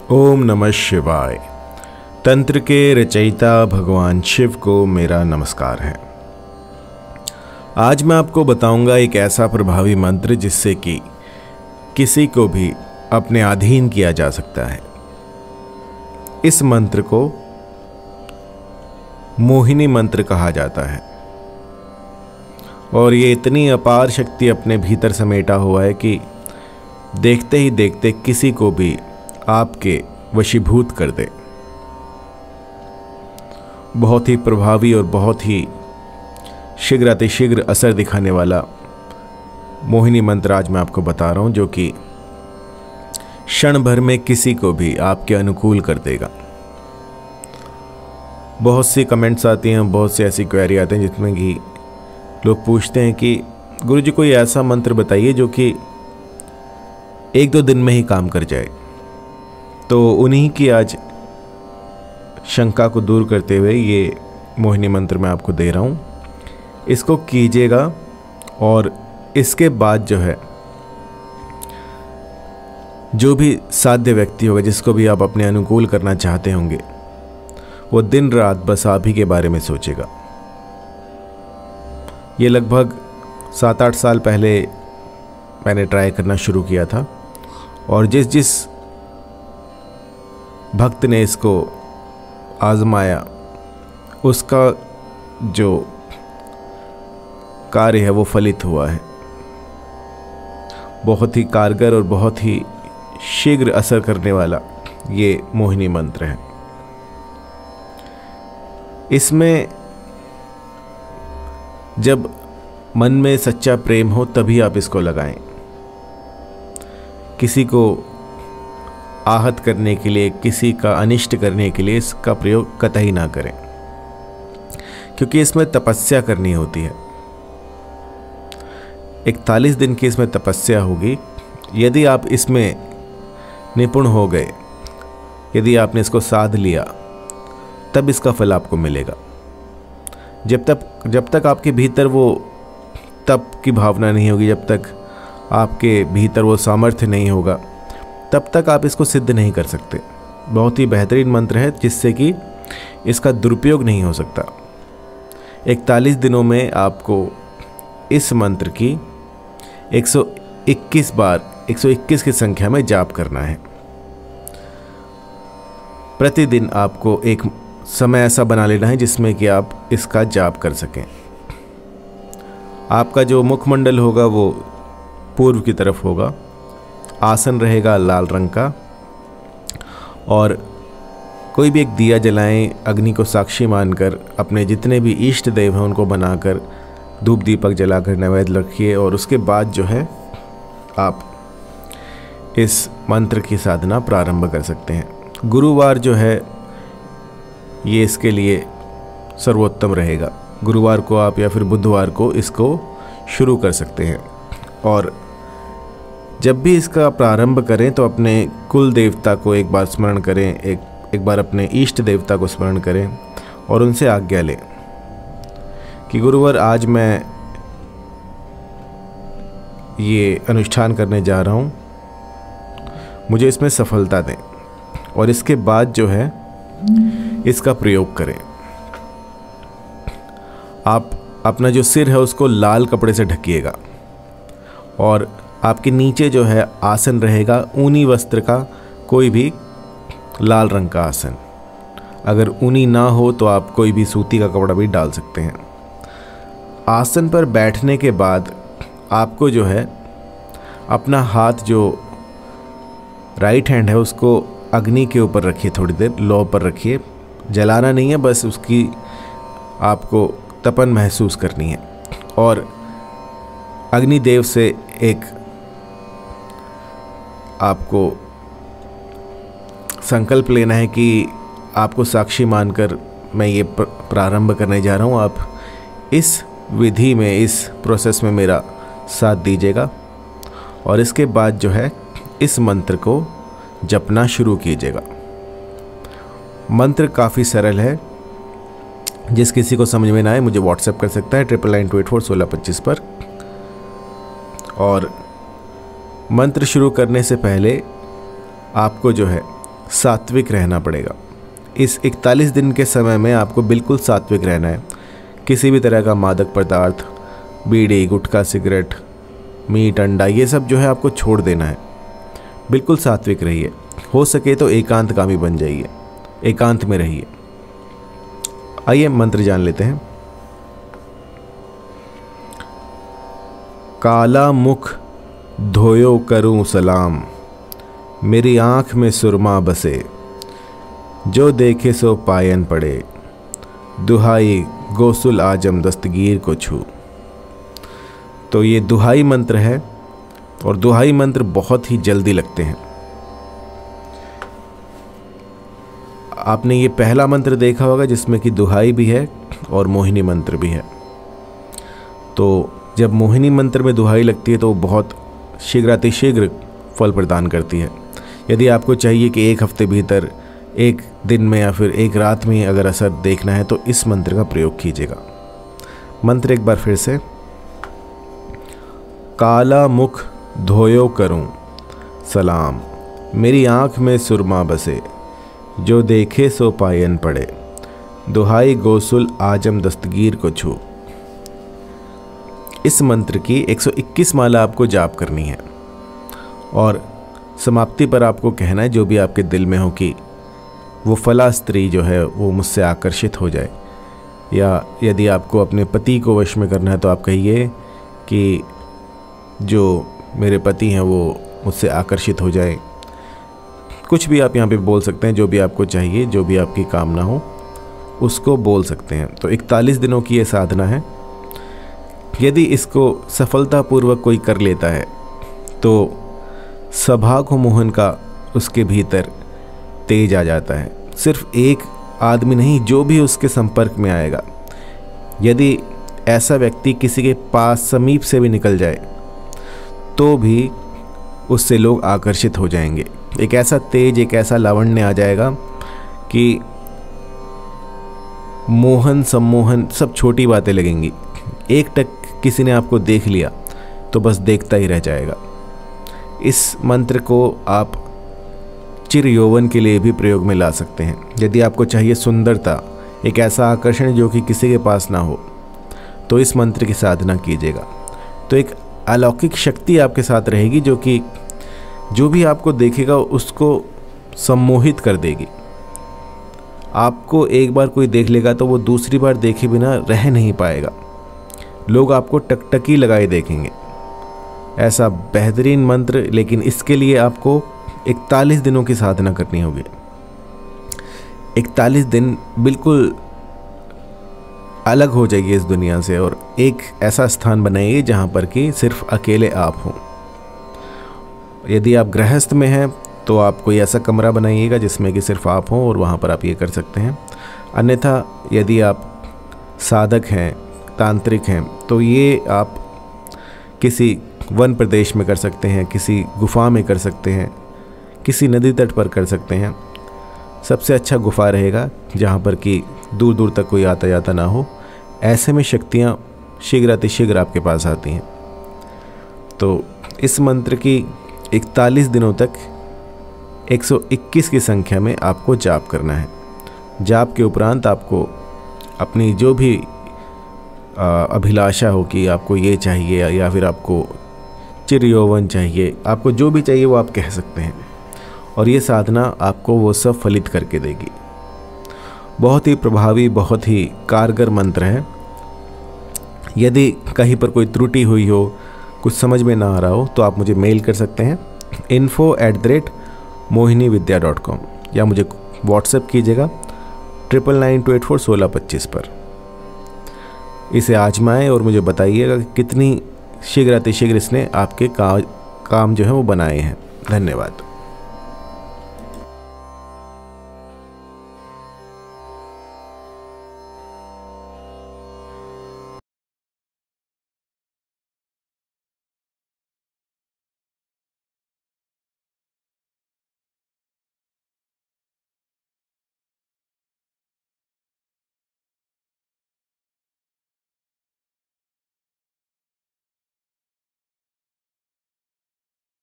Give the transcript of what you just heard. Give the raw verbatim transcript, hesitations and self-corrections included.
ओम नमः शिवाय। तंत्र के रचयिता भगवान शिव को मेरा नमस्कार है। आज मैं आपको बताऊंगा एक ऐसा प्रभावी मंत्र जिससे कि किसी को भी अपने अधीन किया जा सकता है। इस मंत्र को मोहिनी मंत्र कहा जाता है और ये इतनी अपार शक्ति अपने भीतर समेटा हुआ है कि देखते ही देखते किसी को भी आपके वशीभूत कर दे। बहुत ही प्रभावी और बहुत ही शीघ्र अतिशीघ्र असर दिखाने वाला मोहिनी मंत्र आज मैं आपको बता रहा हूं, जो कि क्षण भर में किसी को भी आपके अनुकूल कर देगा। बहुत सी कमेंट्स आती हैं, बहुत सी ऐसी क्वेरी आते हैं जिसमें कि लोग पूछते हैं कि गुरुजी कोई ऐसा मंत्र बताइए जो कि एक दो दिन में ही काम कर जाए। तो उन्हीं की आज शंका को दूर करते हुए ये मोहिनी मंत्र मैं आपको दे रहा हूँ। इसको कीजिएगा और इसके बाद जो है जो भी साध्य व्यक्ति होगा जिसको भी आप अपने अनुकूल करना चाहते होंगे वो दिन रात बस आप ही के बारे में सोचेगा। ये लगभग सात आठ साल पहले मैंने ट्राई करना शुरू किया था और जिस जिस भक्त ने इसको आजमाया उसका जो कार्य है वो फलित हुआ है। बहुत ही कारगर और बहुत ही शीघ्र असर करने वाला ये मोहिनी मंत्र है। इसमें जब मन में सच्चा प्रेम हो तभी आप इसको लगाएं। किसी को आहत करने के लिए, किसी का अनिष्ट करने के लिए इसका प्रयोग कतई ना करें, क्योंकि इसमें तपस्या करनी होती है। इकतालीस दिन की इसमें तपस्या होगी। यदि आप इसमें निपुण हो गए, यदि आपने इसको साध लिया, तब इसका फल आपको मिलेगा। जब तक जब तक आपके भीतर वो तप की भावना नहीं होगी, जब तक आपके भीतर वो सामर्थ्य नहीं होगा, तब तक आप इसको सिद्ध नहीं कर सकते। बहुत ही बेहतरीन मंत्र है जिससे कि इसका दुरुपयोग नहीं हो सकता। इकतालीस दिनों में आपको इस मंत्र की एक सौ इक्कीस बार एक सौ इक्कीस की संख्या में जाप करना है। प्रतिदिन आपको एक समय ऐसा बना लेना है जिसमें कि आप इसका जाप कर सकें। आपका जो मुखमंडल होगा वो पूर्व की तरफ होगा। आसन रहेगा लाल रंग का और कोई भी एक दिया जलाएं। अग्नि को साक्षी मानकर अपने जितने भी इष्ट देव हैं उनको बनाकर धूप दीपक जलाकर नैवेद्य रखिए और उसके बाद जो है आप इस मंत्र की साधना प्रारंभ कर सकते हैं। गुरुवार जो है ये इसके लिए सर्वोत्तम रहेगा। गुरुवार को आप या फिर बुधवार को इसको शुरू कर सकते हैं और जब भी इसका प्रारंभ करें तो अपने कुल देवता को एक बार स्मरण करें, एक एक बार अपने इष्ट देवता को स्मरण करें और उनसे आज्ञा लें कि गुरुवार आज मैं ये अनुष्ठान करने जा रहा हूँ, मुझे इसमें सफलता दें। और इसके बाद जो है इसका प्रयोग करें। आप अपना जो सिर है उसको लाल कपड़े से ढकिएगा और आपके नीचे जो है आसन रहेगा ऊनी वस्त्र का, कोई भी लाल रंग का आसन। अगर ऊनी ना हो तो आप कोई भी सूती का कपड़ा भी डाल सकते हैं। आसन पर बैठने के बाद आपको जो है अपना हाथ जो राइट हैंड है उसको अग्नि के ऊपर रखिए, थोड़ी देर लो पर रखिए। जलाना नहीं है, बस उसकी आपको तपन महसूस करनी है और अग्निदेव से एक आपको संकल्प लेना है कि आपको साक्षी मानकर मैं ये प्रारंभ करने जा रहा हूँ। आप इस विधि में, इस प्रोसेस में मेरा साथ दीजिएगा और इसके बाद जो है इस मंत्र को जपना शुरू कीजिएगा। मंत्र काफ़ी सरल है। जिस किसी को समझ में ना आए मुझे व्हाट्सएप कर सकता है triple nine two eight four सोलह पच्चीस पर। और मंत्र शुरू करने से पहले आपको जो है सात्विक रहना पड़ेगा। इस इकतालीस दिन के समय में आपको बिल्कुल सात्विक रहना है। किसी भी तरह का मादक पदार्थ, बीड़ी, गुटखा, सिगरेट, मीट, अंडा, ये सब जो है आपको छोड़ देना है। बिल्कुल सात्विक रहिए। हो सके तो एकांतकामी बन जाइए, एकांत में रहिए। आइए मंत्र जान लेते हैं। काला मुख धोयो करूं सलाम, मेरी आँख में सुरमा बसे, जो देखे सो पायन पड़े, दुहाई गोसुल आजम दस्तगीर को छू। तो ये दुहाई मंत्र है और दुहाई मंत्र बहुत ही जल्दी लगते हैं। आपने ये पहला मंत्र देखा होगा जिसमें कि दुहाई भी है और मोहिनी मंत्र भी है। तो जब मोहिनी मंत्र में दुहाई लगती है तो वो बहुत शीघ्रातिशीघ्र फल प्रदान करती है। यदि आपको चाहिए कि एक हफ्ते भीतर, एक दिन में या फिर एक रात में अगर असर देखना है तो इस मंत्र का प्रयोग कीजिएगा। मंत्र एक बार फिर से। काला मुख धोयो करूं सलाम, मेरी आँख में सुरमा बसे, जो देखे सो पायन पड़े, दुहाई गोसुल आजम दस्तगीर को छू। इस मंत्र की एक सौ इक्कीस माला आपको जाप करनी है और समाप्ति पर आपको कहना है जो भी आपके दिल में हो कि वो फला स्त्री जो है वो मुझसे आकर्षित हो जाए, या यदि आपको अपने पति को वश में करना है तो आप कहिए कि जो मेरे पति हैं वो मुझसे आकर्षित हो जाए। कुछ भी आप यहाँ पे बोल सकते हैं, जो भी आपको चाहिए, जो भी आपकी कामना हो उसको बोल सकते हैं। तो इकतालीस दिनों की ये साधना है। यदि इसको सफलतापूर्वक कोई कर लेता है तो सभा को मोहन का उसके भीतर तेज आ जाता है। सिर्फ एक आदमी नहीं, जो भी उसके संपर्क में आएगा, यदि ऐसा व्यक्ति किसी के पास समीप से भी निकल जाए तो भी उससे लोग आकर्षित हो जाएंगे। एक ऐसा तेज, एक ऐसा लावण्य आ जाएगा कि मोहन सम्मोहन सब छोटी बातें लगेंगी। एक टक किसी ने आपको देख लिया तो बस देखता ही रह जाएगा। इस मंत्र को आप चिर यौवन के लिए भी प्रयोग में ला सकते हैं। यदि आपको चाहिए सुंदरता, एक ऐसा आकर्षण जो कि किसी के पास ना हो, तो इस मंत्र की साधना कीजिएगा। तो एक अलौकिक शक्ति आपके साथ रहेगी जो कि जो भी आपको देखेगा उसको सम्मोहित कर देगी। आपको एक बार कोई देख लेगा तो वो दूसरी बार देखे बिना रह नहीं पाएगा। लोग आपको टकटकी लगाए देखेंगे। ऐसा बेहतरीन मंत्र, लेकिन इसके लिए आपको इकतालीस दिनों की साधना करनी होगी। इकतालीस दिन बिल्कुल अलग हो जाइए इस दुनिया से और एक ऐसा स्थान बनाइए जहाँ पर कि सिर्फ अकेले आप हों। यदि आप गृहस्थ में हैं तो आप कोई ऐसा कमरा बनाइएगा जिसमें कि सिर्फ आप हों और वहाँ पर आप ये कर सकते हैं। अन्यथा यदि आप साधक हैं, तांत्रिक हैं, तो ये आप किसी वन प्रदेश में कर सकते हैं, किसी गुफा में कर सकते हैं, किसी नदी तट पर कर सकते हैं। सबसे अच्छा गुफा रहेगा जहाँ पर कि दूर दूर तक कोई आता जाता ना हो। ऐसे में शक्तियाँ शीघ्रातिशीघ्र आपके पास आती हैं। तो इस मंत्र की इकतालीस दिनों तक एक सौ इक्कीस की संख्या में आपको जाप करना है। जाप के उपरांत आपको अपनी जो भी अभिलाषा हो कि आपको ये चाहिए या फिर आपको चिर यौवन चाहिए, आपको जो भी चाहिए वो आप कह सकते हैं और ये साधना आपको वो सब फलित करके देगी। बहुत ही प्रभावी, बहुत ही कारगर मंत्र है। यदि कहीं पर कोई त्रुटि हुई हो, कुछ समझ में ना आ रहा हो, तो आप मुझे मेल कर सकते हैं info at the rate Mohini Vidya dot com या मुझे व्हाट्सएप कीजिएगा triple nine two eight four सोलह पच्चीस पर। इसे आजमाएं और मुझे बताइएगा कि कितनी शीघ्रातिशीघ्र इसने आपके का, काम जो है वो बनाए हैं। धन्यवाद।